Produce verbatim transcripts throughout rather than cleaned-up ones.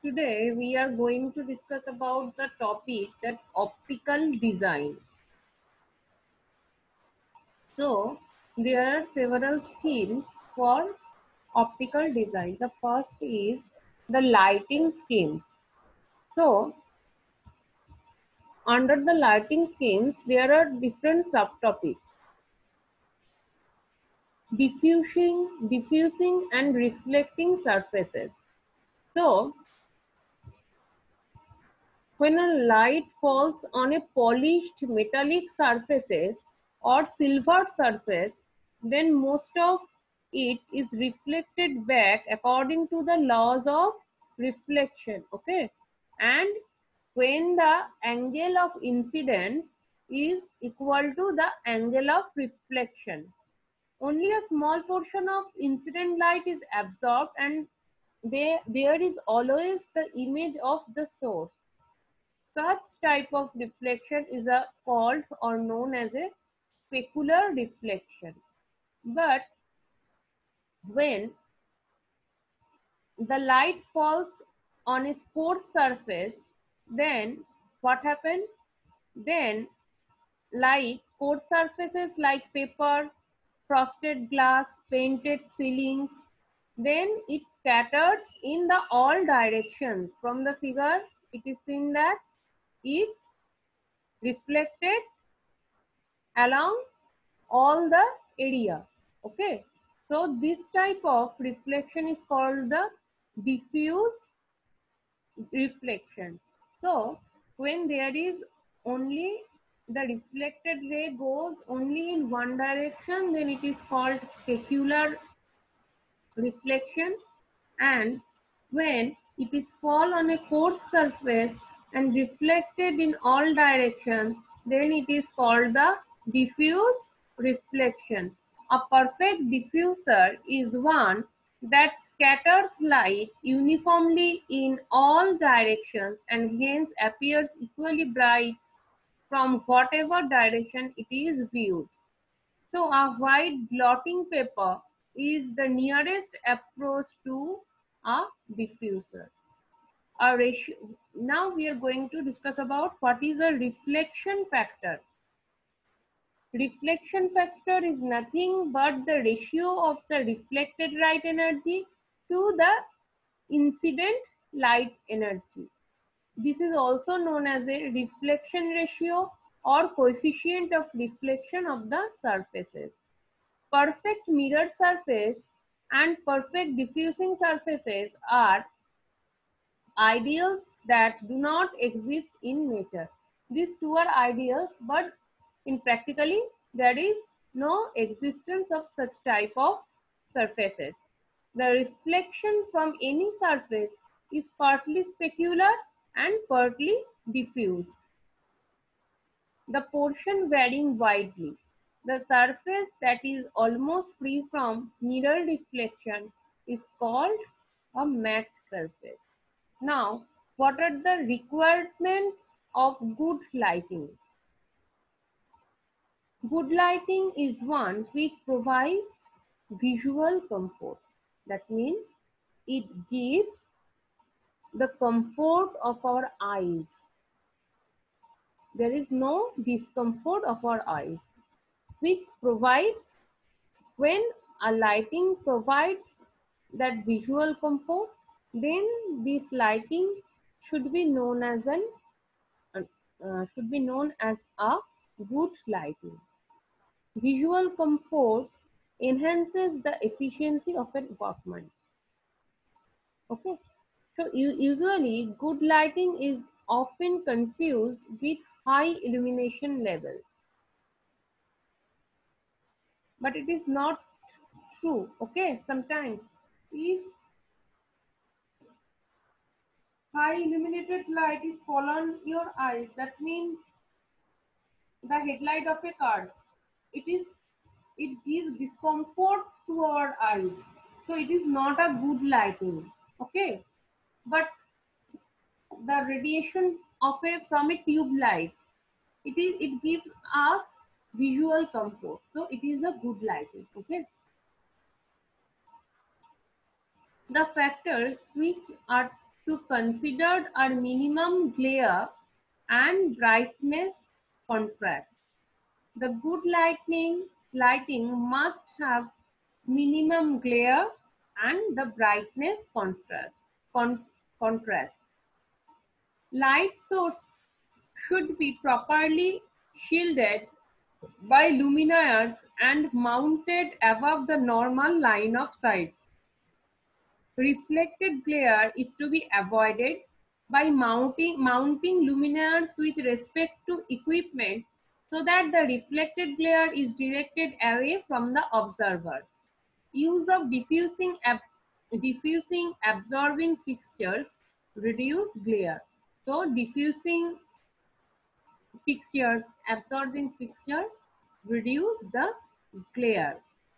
Today we are going to discuss about the topic that optical design. So there are several schemes for optical design. The first is the lighting schemes. So under the lighting schemes there are different subtopics: diffusing, diffusing and reflecting surfaces. So when a light falls on a polished metallic surfaces or silvered surface, then most of it is reflected back according to the laws of reflection. Okay, and when the angle of incidence is equal to the angle of reflection, only a small portion of incident light is absorbed, and they, there is always the image of the source. Such type of reflection is a called or known as a specular reflection. But when the light falls on a sports surface, then what happens? Then like coarse surfaces like paper, frosted glass, painted ceilings, then it scatters in the all directions. From the figure, it is seen that it reflected along all the area. Okay, so this type of reflection is called the diffuse reflection. So when there is only the reflected ray goes only in one direction, then it is called specular reflection. And when it is fall on a coarse surface and reflected in all directions, then it is called the diffuse reflection. A perfect diffuser is one that scatters light uniformly in all directions and hence appears equally bright from whatever direction it is viewed. So a white blotting paper is the nearest approach to a diffuser. A ratio. Now we are going to discuss about what is a reflection factor. Reflection factor is nothing but the ratio of the reflected light energy to the incident light energy. This is also known as a reflection ratio or coefficient of reflection of the surfaces. Perfect mirror surface and perfect diffusing surfaces are ideals that do not exist in nature. These two are ideals, but in practically there is no existence of such type of surfaces. The reflection from any surface is partly specular and partly diffuse, the portion varying widely. The surface that is almost free from mirror reflection is called a matte surface. Now, what are the requirements of good lighting? Good lighting is one which provides visual comfort. That means it gives the comfort of our eyes. There is no discomfort of our eyes, which provides, when a lighting provides that visual comfort, then this lighting should be known as an uh, should be known as a good lighting. Visual comfort enhances the efficiency of an apartment. Okay, so usually good lighting is often confused with high illumination level, but it is not true. Okay, sometimes if high illuminated light is fall on your eyes, that means the headlight of a car, it is it gives discomfort to our eyes, so it is not a good lighting. Okay, but the radiation of a from a tube light, it is it gives us visual comfort, so it is a good lighting. Okay, the factors which are to considered are minimum glare and brightness contrast. The good lighting lighting must have minimum glare and the brightness contrast. Con contrast. Light source should be properly shielded by luminaires and mounted above the normal line of sight. Reflected glare is to be avoided by mounting, mounting luminaires with respect to equipment so that the reflected glare is directed away from the observer. Use of diffusing, ab diffusing absorbing fixtures reduce glare. So diffusing fixtures, absorbing fixtures reduce the glare.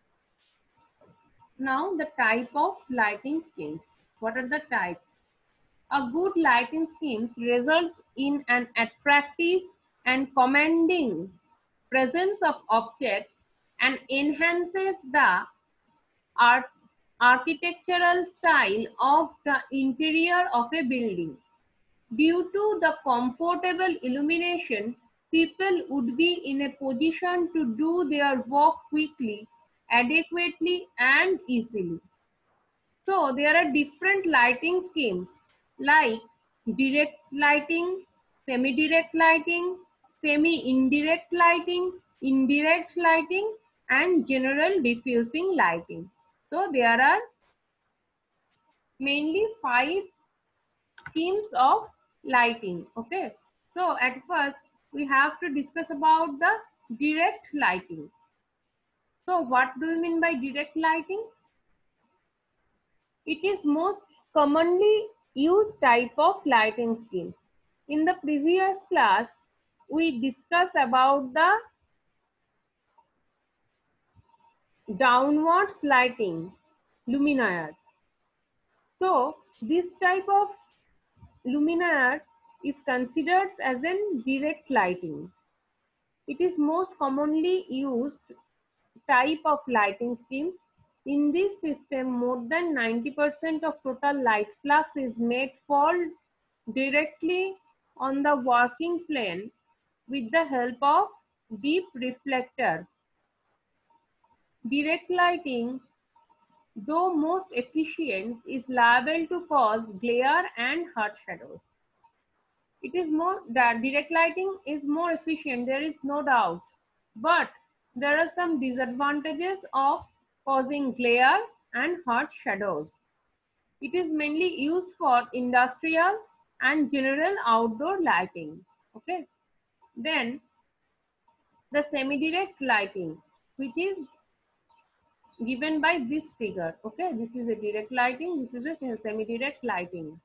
Now the type of lighting schemes. What are the types? A good lighting scheme results in an attractive and commanding presence of objects and enhances the art architectural style of the interior of a building. Due to the comfortable illumination, people would be in a position to do their work quickly, adequately, and easily. So there are different lighting schemes like direct lighting, semi-direct lighting, semi-indirect lighting, indirect lighting, and general diffusing lighting. So there are mainly five schemes of lighting. Okay. So at first we have to discuss about the direct lighting. So what do you mean by direct lighting? It is most commonly used type of lighting schemes. In the previous class, we discussed about the downwards lighting, luminaire. So this type of luminaire is considered as an direct lighting. It is most commonly used type of lighting schemes. In this system, more than ninety percent of total light flux is made fall directly on the working plane with the help of deep reflector. Direct lighting, though most efficient, is liable to cause glare and harsh shadows. It is more that direct lighting is more efficient, there is no doubt, but there are some disadvantages of causing glare and harsh shadows. It is mainly used for industrial and general outdoor lighting. Okay. Then the semi-direct lighting, which is given by this figure. Okay, this is a direct lighting, this is a semi-direct lighting.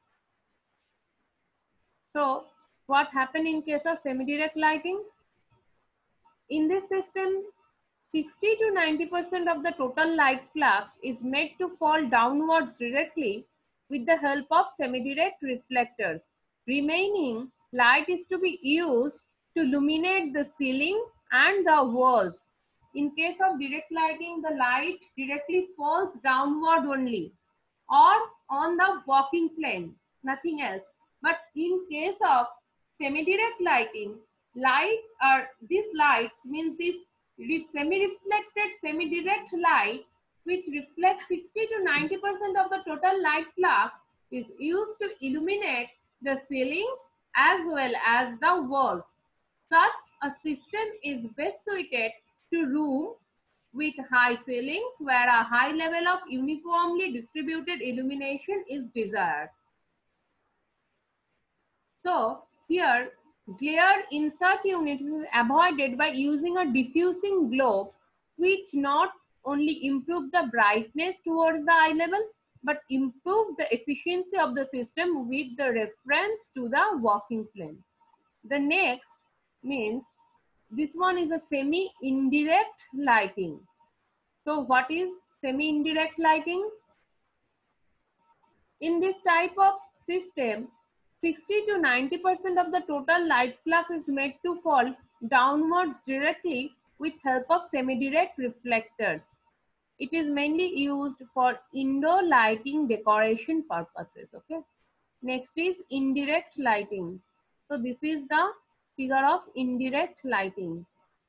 So what happened in case of semi-direct lighting? In this system, sixty to ninety percent of the total light flux is made to fall downwards directly with the help of semi-direct reflectors. Remaining light is to be used to illuminate the ceiling and the walls. In case of direct lighting, the light directly falls downward only or on the walking plane, nothing else. But in case of semi-direct lighting, light or these lights means this semi-reflected semi-direct light which reflects sixty to ninety percent of the total light flux is used to illuminate the ceilings as well as the walls. Such a system is best suited to rooms with high ceilings where a high level of uniformly distributed illumination is desired. So here glare in such units is avoided by using a diffusing globe which not only improve the brightness towards the eye level but improve the efficiency of the system with the reference to the walking plane. The next means this one is a semi-indirect lighting. So what is semi-indirect lighting? In this type of system, sixty to ninety percent of the total light flux is made to fall downwards directly with help of semi-direct reflectors. It is mainly used for indoor lighting decoration purposes. Okay. Next is indirect lighting. So this is the figure of indirect lighting.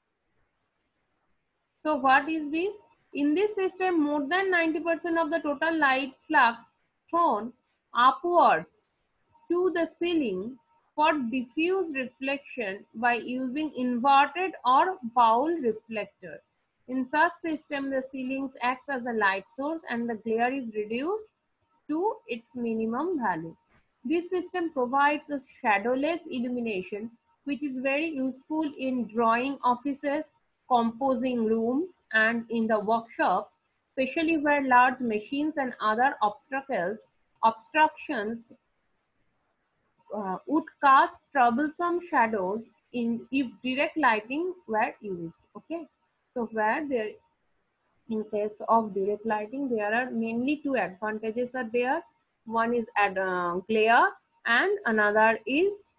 So what is this? In this system, more than ninety percent of the total light flux thrown upwards to the ceiling for diffuse reflection by using inverted or bowl reflector. In such system, the ceilings acts as a light source and the glare is reduced to its minimum value. This system provides a shadowless illumination, which is very useful in drawing offices, composing rooms, and in the workshops, especially where large machines and other obstacles, obstructions uh, would cast troublesome shadows in if direct lighting were used. Okay, so where there in case of direct lighting, there are mainly two advantages are there. One is at uh, glare and another is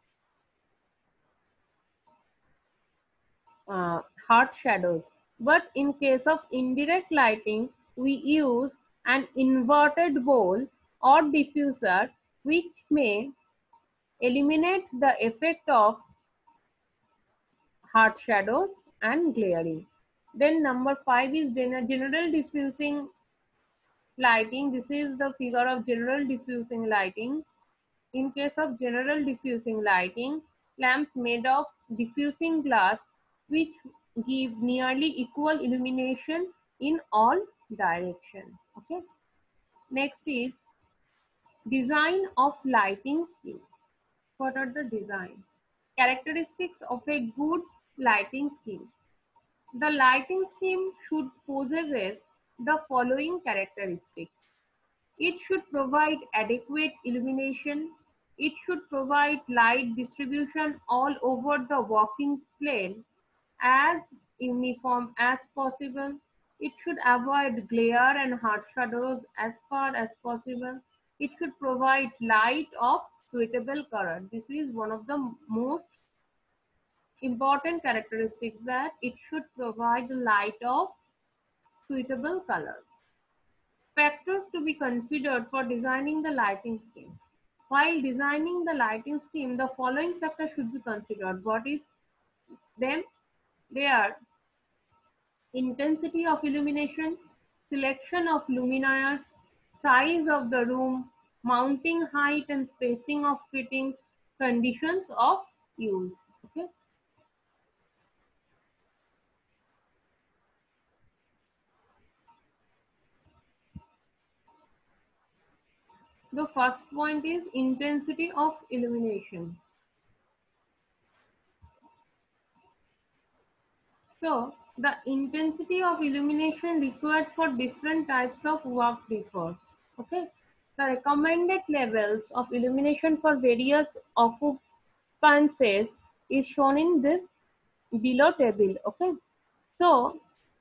uh, hard shadows. But in case of indirect lighting, we use an inverted bowl or diffuser which may eliminate the effect of hard shadows and glaring. Then number five is general diffusing lighting. This is the figure of general diffusing lighting. In case of general diffusing lighting, lamps made of diffusing glass which give nearly equal illumination in all directions. Okay. Next is design of lighting scheme. What are the design? Characteristics of a good lighting scheme. The lighting scheme should possess the following characteristics. It should provide adequate illumination. It should provide light distribution all over the working plane as uniform as possible. It should avoid glare and hard shadows as far as possible. It should provide light of suitable color. This is one of the most important characteristics, that it should provide the light of suitable color. Factors to be considered for designing the lighting schemes. While designing the lighting scheme, the following factors should be considered. What is them? They are intensity of illumination, selection of luminaires, size of the room, mounting height and spacing of fittings, conditions of use. Okay. The first point is intensity of illumination. So, the intensity of illumination required for different types of work differs. Okay. The recommended levels of illumination for various occupancies is shown in the below table. Okay. So,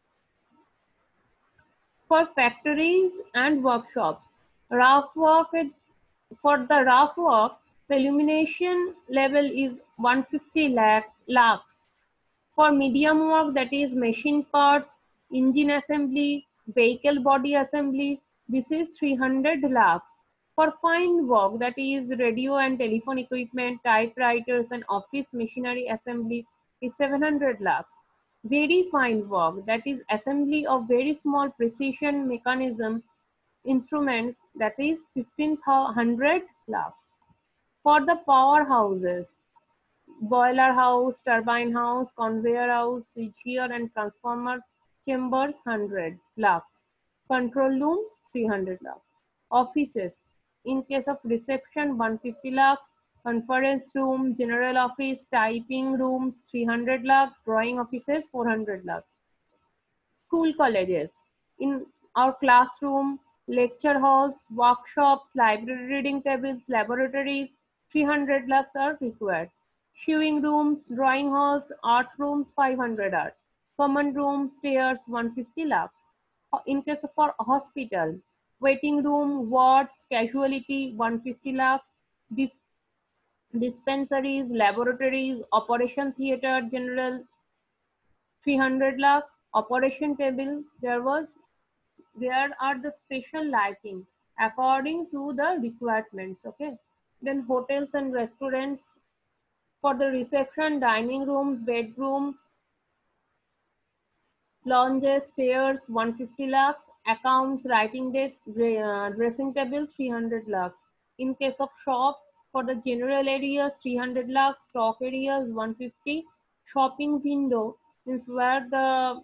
for factories and workshops, rough work for the rough work, the illumination level is one hundred fifty lakh lux. For medium work, that is machine parts, engine assembly, vehicle body assembly, this is three hundred lux. For fine work, that is radio and telephone equipment, typewriters and office machinery assembly, is seven hundred lux. Very fine work, that is assembly of very small precision mechanism instruments, that is fifteen hundred lux. For the powerhouses, boiler house, turbine house, conveyor house, switchgear and transformer chambers one hundred lux. Control rooms three hundred lux. Offices, in case of reception one hundred fifty lux. Conference room, general office, typing rooms three hundred lux. Drawing offices four hundred lux. School colleges, in our classroom, lecture halls, workshops, library reading tables, laboratories, three hundred lux are required. Sewing rooms, drawing halls, art rooms, five hundred art. Common room, stairs, one hundred fifty lux. In case of our hospital, waiting room, wards, casualty, one hundred fifty lux. Dis dispensaries, laboratories, operation theater, general, three hundred lux. Operation table, there was there are the special lighting according to the requirements. Okay. Then hotels and restaurants, for the reception, dining rooms, bedroom, lounges, stairs, one hundred fifty lakhs, accounts, writing desks, uh, dressing table, three hundred lakhs. In case of shop, for the general areas, three hundred lakhs, stock areas, one hundred fifty, shopping window, means where the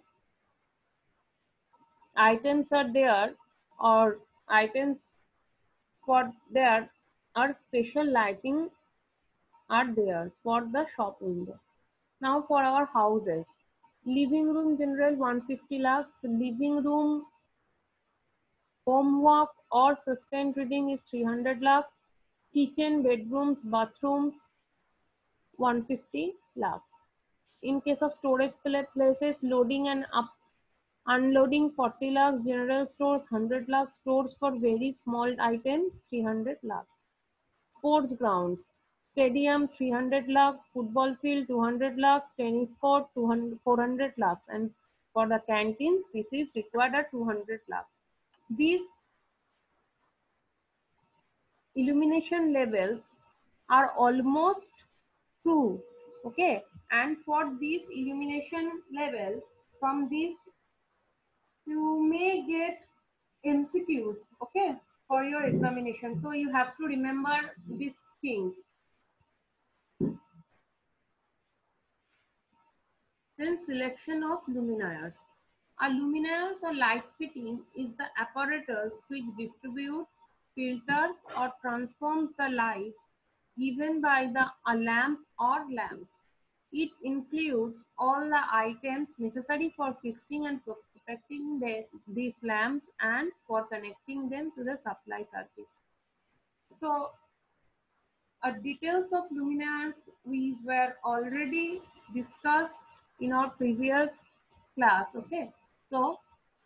items are there or items for there are special lighting are there for the shop window. Now for our houses, living room general one hundred fifty lakhs, living room homework or sustained reading is three hundred lakhs, kitchen, bedrooms, bathrooms one hundred fifty lakhs. In case of storage places, loading and up unloading forty lakhs, general stores one hundred lakhs, stores for very small items three hundred lakhs. Sports grounds, stadium three hundred lakhs, football field two hundred lakhs, tennis court two hundred, four hundred lakhs, and for the canteens this is required at two hundred lakhs. These illumination levels are almost true, okay, and for this illumination level, from this you may get M C Qs, okay, for your examination. So you have to remember these things. Then selection of luminaires. A luminaires or light fitting is the apparatus which distributes, filters or transforms the light given by the a lamp or lamps. It includes all the items necessary for fixing and protecting the, these lamps and for connecting them to the supply circuit. So, uh, details of luminaires we were already discussed in our previous class. Okay, so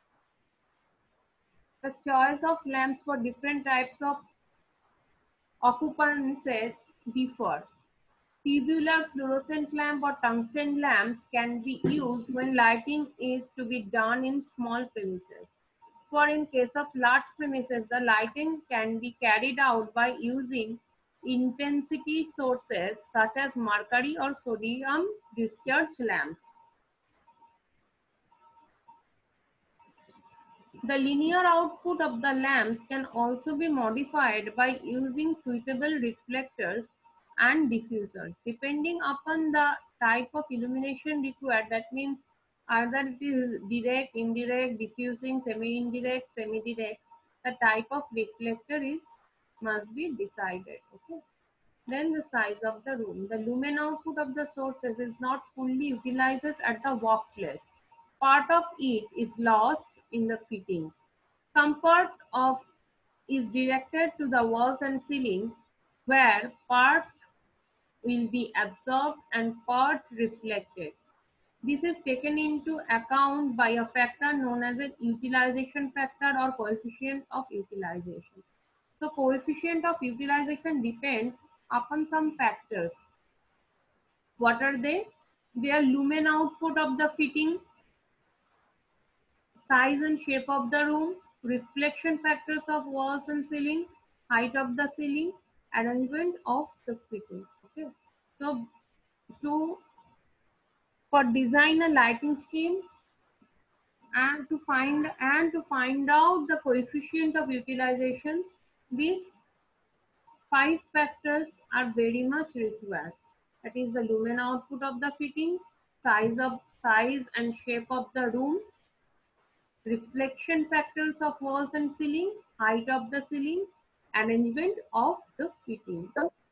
the choice of lamps for different types of occupancies differ. Tubular fluorescent lamp or tungsten lamps can be used when lighting is to be done in small premises. For in case of large premises, the lighting can be carried out by using intensity sources such as mercury or sodium discharge lamps. The linear output of the lamps can also be modified by using suitable reflectors and diffusers. Depending upon the type of illumination required, that means either it is direct, indirect, diffusing, semi-indirect, semi-direct, the type of reflector is must be decided. Okay. Then the size of the room. The lumen output of the sources is not fully utilized at the workplace. Part of it is lost in the fittings. Some part of is directed to the walls and ceiling, where part will be absorbed and part reflected. This is taken into account by a factor known as a utilization factor or coefficient of utilization. So coefficient of utilization depends upon some factors. What are they? They are lumen output of the fitting, size and shape of the room, reflection factors of walls and ceiling, height of the ceiling, arrangement of the fitting. Okay. So to for design a lighting scheme and to find and to find out the coefficient of utilization, these five factors are very much required. That is the lumen output of the fitting, size of size and shape of the room, reflection factors of walls and ceiling, height of the ceiling, arrangement of the fitting.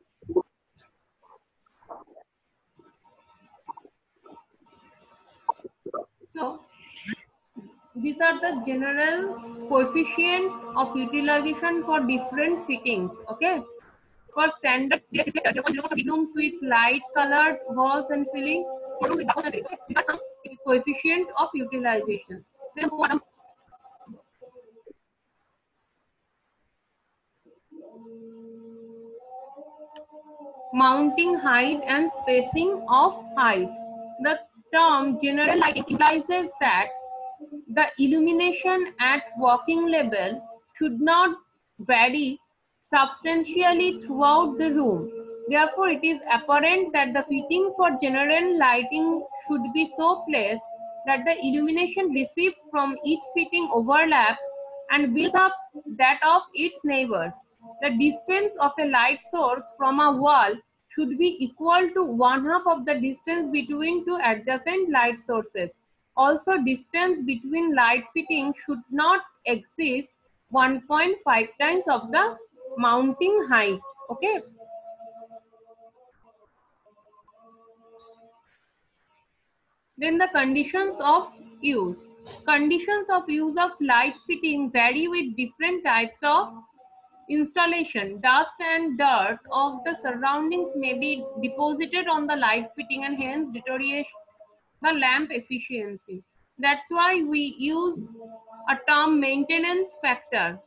So these are the general coefficient of utilization for different fittings. Okay. For standard rooms with light colored walls and ceiling, these are some coefficient of utilization. Then mounting height and spacing of height. The term general lighting implies that the illumination at working level should not vary substantially throughout the room. Therefore, it is apparent that the fitting for general lighting should be so placed that the illumination received from each fitting overlaps and builds up that of its neighbors. The distance of a light source from a wall should be equal to one half of the distance between two adjacent light sources. Also, distance between light fittings should not exceed one point five times of the mounting height. Okay. Then the conditions of use. Conditions of use of light fitting vary with different types of installation. Dust and dirt of the surroundings may be deposited on the light fitting and hence deteriorate the lamp efficiency. That's why we use a term maintenance factor,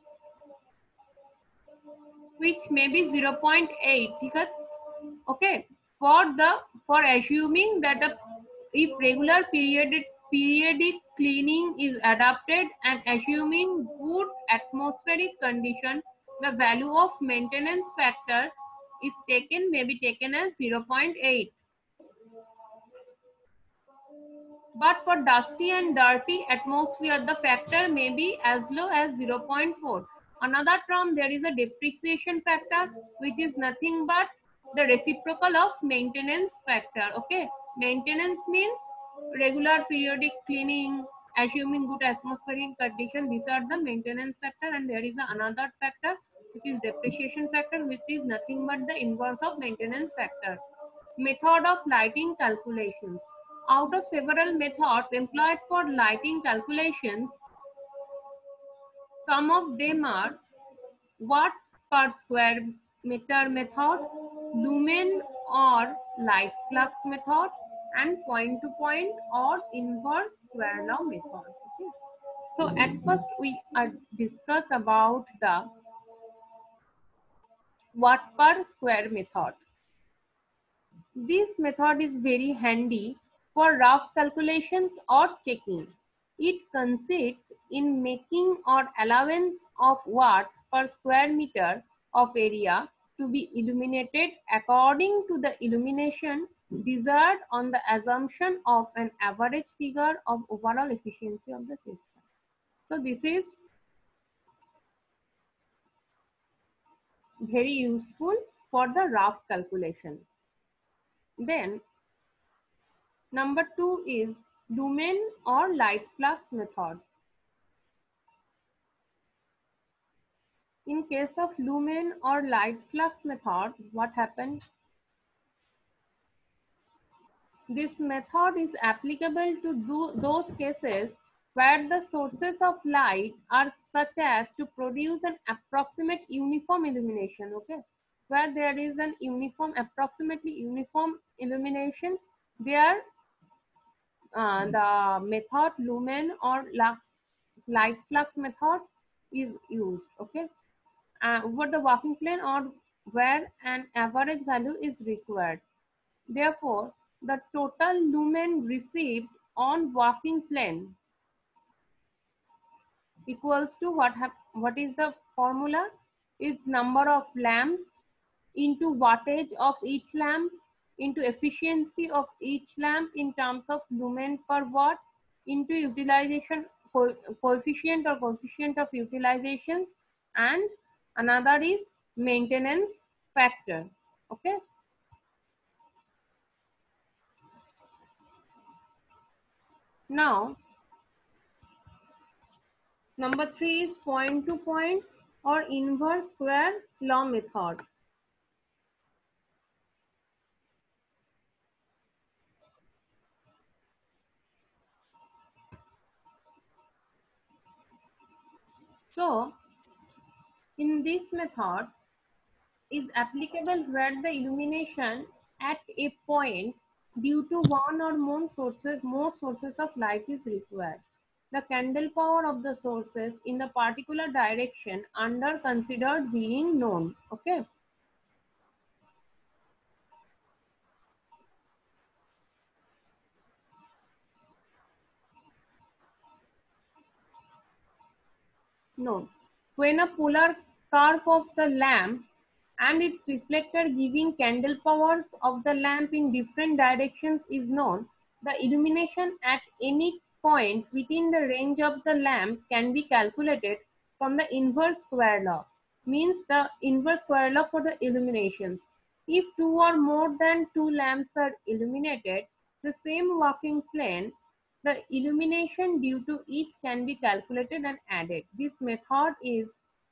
which may be zero point eight. Okay, for the for assuming that a, if regular periodic periodic cleaning is adopted and assuming good atmospheric condition, the value of maintenance factor is taken may be taken as zero point eight. But for dusty and dirty atmosphere, the factor may be as low as zero point four. Another term, there is a depreciation factor, which is nothing but the reciprocal of maintenance factor. Okay, maintenance means regular periodic cleaning, assuming good atmospheric condition. These are the maintenance factor, and there is another factor, which is depreciation factor, which is nothing but the inverse of maintenance factor. Method of lighting calculations. Out of several methods employed for lighting calculations, some of them are watt per square meter method, lumen or light flux method, and point to point or inverse square law method. Okay. So at first we are discuss about the watt per square method. This method is very handy for rough calculations or checking. It consists in making or allowance of watts per square meter of area to be illuminated according to the illumination desired on the assumption of an average figure of overall efficiency of the system. So this is very useful for the rough calculation. Then number two is lumen or light flux method. In case of lumen or light flux method, what happened? This method is applicable to do those cases where the sources of light are such as to produce an approximate uniform illumination. Okay, where there is an uniform, approximately uniform illumination, there uh, the method lumen or lux, light flux method is used. Okay, uh, over the working plane or where an average value is required. Therefore, the total lumen received on working plane equals to what have what is the formula is number of lamps into wattage of each lamps into efficiency of each lamp in terms of lumen per watt into utilization co coefficient or coefficient of utilizations, and another is maintenance factor. Okay. Now number three is point to point or inverse square law method. So in this method is applicable where the illumination at a point due to one or more sources more sources of light is required. The candle power of the sources in the particular direction under considered being known. Okay. Known. When a polar curve of the lamp and its reflector giving candle powers of the lamp in different directions is known, the illumination at any point within the range of the lamp can be calculated from the inverse square law. Means the inverse square law for the illuminations. If two or more than two lamps are illuminated, the same working plane, the illumination due to each can be calculated and added. This method is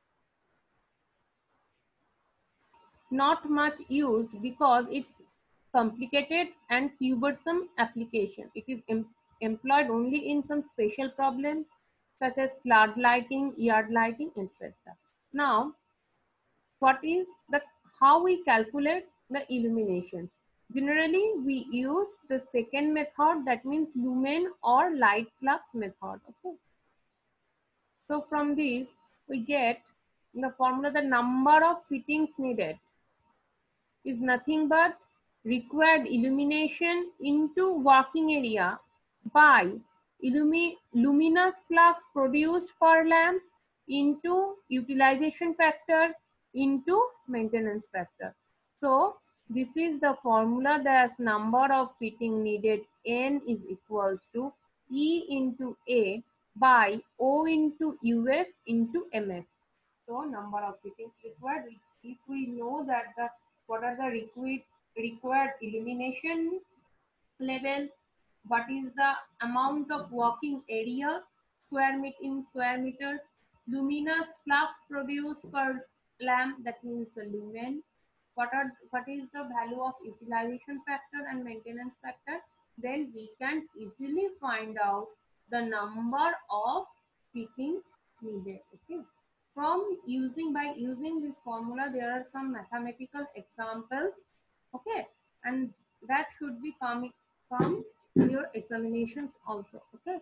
not much used because it's complicated and cumbersome application. It is em employed only in some special problems such as flood lighting, yard lighting, et cetera. Now, what is the how we calculate the illuminations? Generally, we use the second method, that means lumen or light flux method. Okay. So from this, we get the formula, the number of fittings needed is nothing but required illumination into working area by illumi luminous flux produced per lamp into utilization factor into maintenance factor. So this is the formula, that number of fitting needed N is equals to E into A by O into U F into M F. So number of fittings required. If we know that the what are the required required illumination level, what is the amount of working area square meter in square meters, luminous flux produced per lamp, that means the lumen, what are what is the value of utilization factor and maintenance factor, then we can easily find out the number of fittings needed. Okay, from using by using this formula, there are some mathematical examples. Okay, and that should be coming from your examinations also. Okay,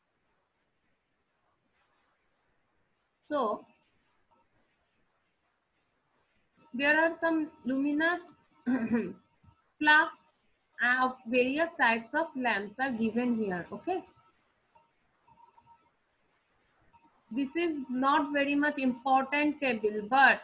so there are some luminous flux of various types of lamps are given here. Okay, this is not very much important table, but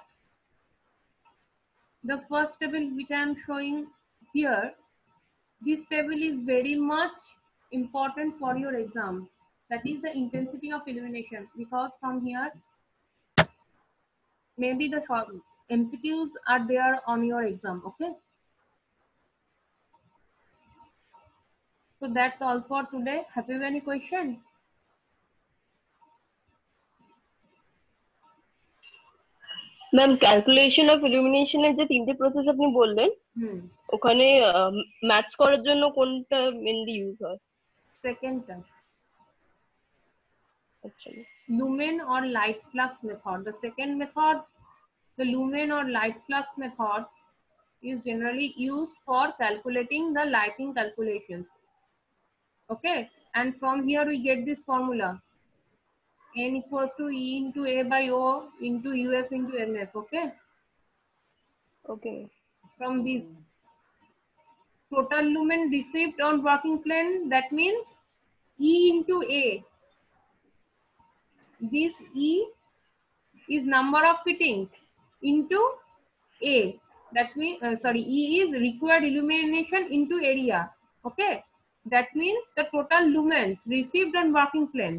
the first table which I am showing here, this table is very much important for your exam. That is the intensity of illumination, because from here maybe the short M C Qs are there on your exam. Okay, so that's all for today. Have you any question? Ma'am calculation of ইলুমিনেশনের যে তিনটে process আপনি বললেন, Hmm. ওখানে maths করার জন্য কোনটা mainly use হয়? Second term. আচ্ছা, Lumen or light flux method. The second method, the lumen or light flux method, is generally used for calculating the lighting calculations. Okay, and from here we get this formula, N equals to E into A by O into U F into M F. Okay, okay from this total lumen received on working plane, that means E into A. This E is number of fittings into A, that means uh, sorry, E is required illumination into area. Okay, that means the total lumens received on working plane.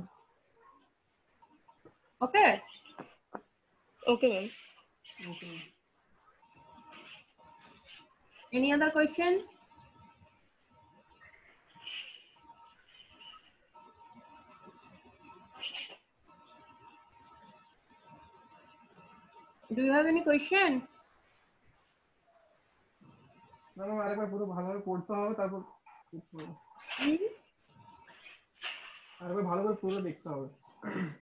Okay, okay ma'am. okay. Any other question? Do you have any question? Ma'am আরেকবার পুরো ভালোভাবে পড়তে হবে, তারপর আরেকবার ভালো করে পুরো দেখতে হবে।